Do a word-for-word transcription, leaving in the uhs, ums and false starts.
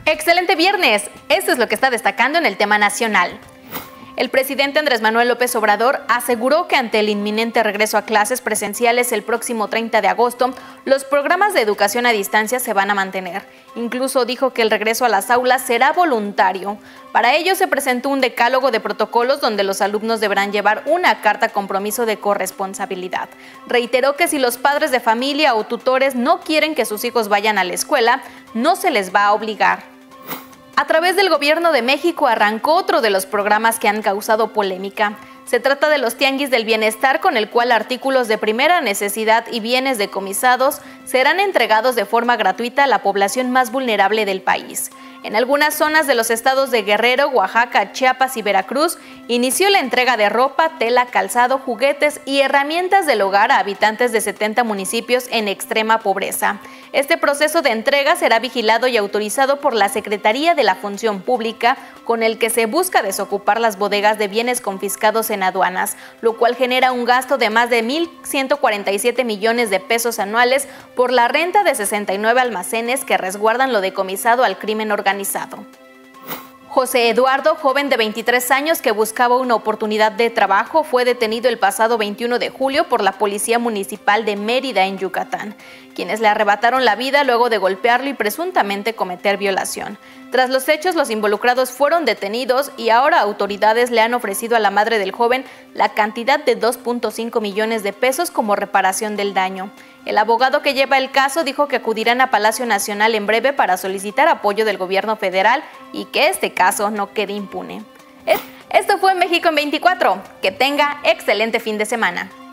Excelente viernes. Esto es lo que está destacando en el tema nacional. El presidente Andrés Manuel López Obrador aseguró que ante el inminente regreso a clases presenciales el próximo treinta de agosto, los programas de educación a distancia se van a mantener. Incluso dijo que el regreso a las aulas será voluntario. Para ello se presentó un decálogo de protocolos donde los alumnos deberán llevar una carta compromiso de corresponsabilidad. Reiteró que si los padres de familia o tutores no quieren que sus hijos vayan a la escuela, no se les va a obligar. A través del Gobierno de México arrancó otro de los programas que han causado polémica. Se trata de los Tianguis del Bienestar, con el cual artículos de primera necesidad y bienes decomisados serán entregados de forma gratuita a la población más vulnerable del país. En algunas zonas de los estados de Guerrero, Oaxaca, Chiapas y Veracruz, inició la entrega de ropa, tela, calzado, juguetes y herramientas del hogar a habitantes de setenta municipios en extrema pobreza. Este proceso de entrega será vigilado y autorizado por la Secretaría de la Función Pública, con el que se busca desocupar las bodegas de bienes confiscados en aduanas, lo cual genera un gasto de más de mil ciento cuarenta y siete millones de pesos anuales por la renta de sesenta y nueve almacenes que resguardan lo decomisado al crimen organizado. José Eduardo, joven de veintitrés años que buscaba una oportunidad de trabajo, fue detenido el pasado veintiuno de julio por la Policía Municipal de Mérida, en Yucatán, quienes le arrebataron la vida luego de golpearlo y presuntamente cometer violación. Tras los hechos, los involucrados fueron detenidos y ahora autoridades le han ofrecido a la madre del joven la cantidad de dos punto cinco millones de pesos como reparación del daño. El abogado que lleva el caso dijo que acudirán a Palacio Nacional en breve para solicitar apoyo del gobierno federal y que este caso no quede impune. Esto fue México en veinticuatro. Que tenga excelente fin de semana.